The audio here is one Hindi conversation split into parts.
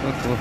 ओहो।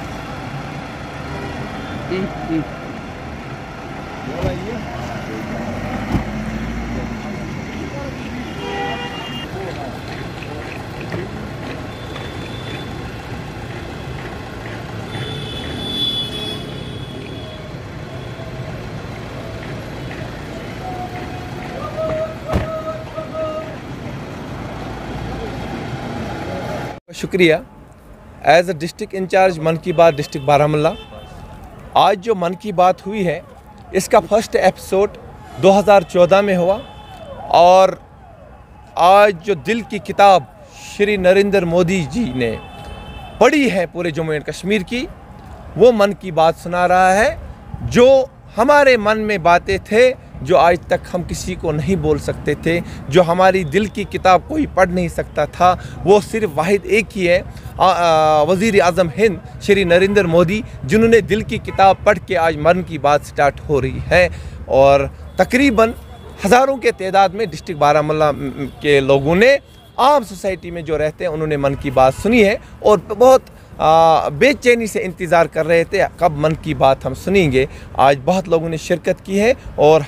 शुक्रिया। एज अ डिस्ट्रिक्ट इंचार्ज मन की बात डिस्ट्रिक्ट बारामूला, आज जो मन की बात हुई है इसका फर्स्ट एपिसोड 2014 में हुआ और आज जो दिल की किताब श्री नरेंद्र मोदी जी ने पढ़ी है पूरे जम्मू एंड कश्मीर की, वो मन की बात सुना रहा है। जो हमारे मन में बातें थे जो आज तक हम किसी को नहीं बोल सकते थे, जो हमारी दिल की किताब कोई पढ़ नहीं सकता था, वो सिर्फ वाहिद एक ही है, वज़ीर आज़म हिंद श्री नरेंद्र मोदी, जिन्होंने दिल की किताब पढ़ के आज मन की बात स्टार्ट हो रही है। और तकरीबन हज़ारों के तादाद में डिस्ट्रिक्ट बारामूला के लोगों ने, आम सोसाइटी में जो रहते हैं, उन्होंने मन की बात सुनी है और बहुत बेचैनी से इंतज़ार कर रहे थे कब मन की बात हम सुनेंगे। आज बहुत लोगों ने शिरकत की है और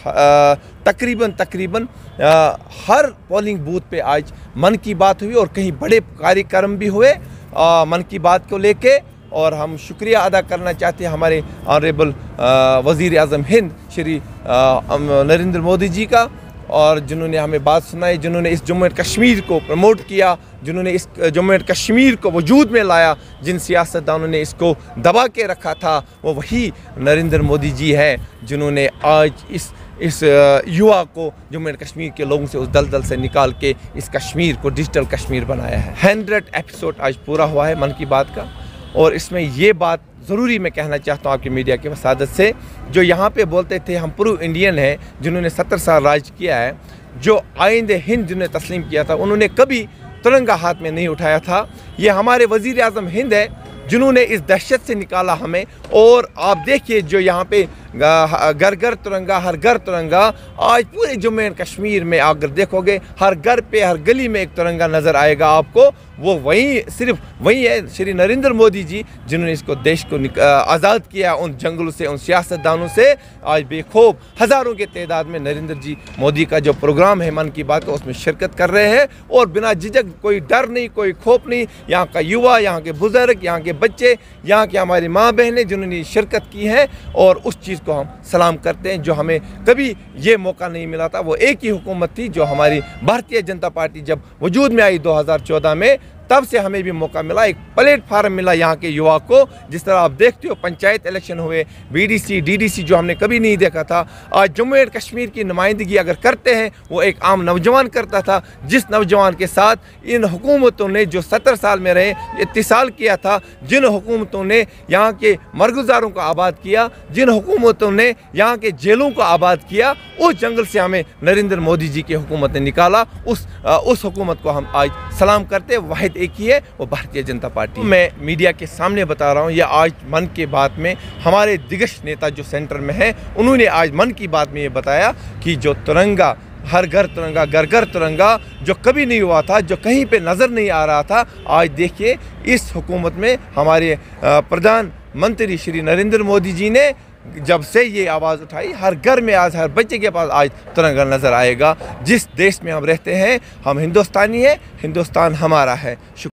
तकरीबन हर पोलिंग बूथ पे आज मन की बात हुई और कहीं बड़े कार्यक्रम भी हुए मन की बात को लेके। और हम शुक्रिया अदा करना चाहते हैं हमारे ऑनरेबल वज़ीर आज़म हिंद श्री नरेंद्र मोदी जी का, और जिन्होंने हमें बात सुनाई, जिन्होंने इस जम्मू एंड कश्मीर को प्रमोट किया, जिन्होंने इस जम्मू एंड कश्मीर को वजूद में लाया। जिन सियासतदानों ने इसको दबा के रखा था वो वही नरेंद्र मोदी जी है, जिन्होंने आज इस युवा को जम्मू एंड कश्मीर के लोगों से उस दलदल से निकाल के इस कश्मीर को डिजिटल कश्मीर बनाया है। 100 एपिसोड आज पूरा हुआ है मन की बात का, और इसमें ये बात ज़रूरी मैं कहना चाहता हूँ आपकी मीडिया की वसादत से, जो यहाँ पे बोलते थे हम प्रो इंडियन हैं, जिन्होंने 70 साल राज किया है, जो आइंदे हिंद जिन्होंने तस्लीम किया था, उन्होंने कभी तिरंगा हाथ में नहीं उठाया था। ये हमारे वज़ीर आज़म हिंद है जिन्होंने इस दहशत से निकाला हमें। और आप देखिए जो यहाँ पे घर घर तिरंगा, हर घर तिरंगा, आज पूरे जम्मू एंड कश्मीर में अगर देखोगे हर घर पे, हर गली में एक तिरंगा नज़र आएगा आपको। वो सिर्फ वही है श्री नरेंद्र मोदी जी, जिन्होंने इसको देश को आज़ाद किया उन जंगलों से, उन सियासतदानों से। आज बेखौफ हज़ारों के तादाद में नरेंद्र जी मोदी का जो प्रोग्राम है मन की बात का, उसमें शिरकत कर रहे हैं और बिना झिझक, कोई डर नहीं, कोई खौफ नहीं। यहाँ का युवा, यहाँ के बुज़ुर्ग, यहाँ के बच्चे, यहाँ के हमारी माँ बहनें जिन्होंने शिरकत की है, और उस चीज़ को हम सलाम करते हैं जो हमें कभी ये मौका नहीं मिला था। वो एक ही हुकूमत थी जो हमारी भारतीय जनता पार्टी जब वजूद में आई 2014 में, तब से हमें भी मौका मिला, एक प्लेटफार्म मिला यहाँ के युवा को। जिस तरह आप देखते हो पंचायत इलेक्शन हुए, बीडीसी, डीडीसी जो हमने कभी नहीं देखा था। आज जम्मू एंड कश्मीर की नुमाइंदगी अगर करते हैं वो एक आम नौजवान करता था, जिस नौजवान के साथ इन हुकूमतों ने जो 70 साल में रहे इत्तिसाल किया था, जिन हुकूमतों ने यहाँ के मरगुजारों को आबाद किया, जिन हुकूमतों ने यहाँ के जेलों को आबाद किया, उस जंगल से हमें नरेंद्र मोदी जी की हुकूमत ने निकाला। उस हुकूमत को हम आज सलाम करते। वाहिद एक ही है, वो भारतीय जनता पार्टी। मैं मीडिया के सामने बता रहा हूँ, ये आज मन की बात में हमारे दिग्गज नेता जो सेंटर में हैं, उन्होंने आज मन की बात में ये बताया कि जो तिरंगा, हर घर तिरंगा, घर घर तिरंगा, जो कभी नहीं हुआ था, जो कहीं पे नज़र नहीं आ रहा था, आज देखिए इस हुकूमत में हमारे प्रधानमंत्री श्री नरेंद्र मोदी जी ने जब से ये आवाज़ उठाई, हर घर में आज, हर बच्चे के पास आज तिरंगा नज़र आएगा। जिस देश में हम रहते हैं, हम हिंदुस्तानी हैं, हिंदुस्तान हमारा है।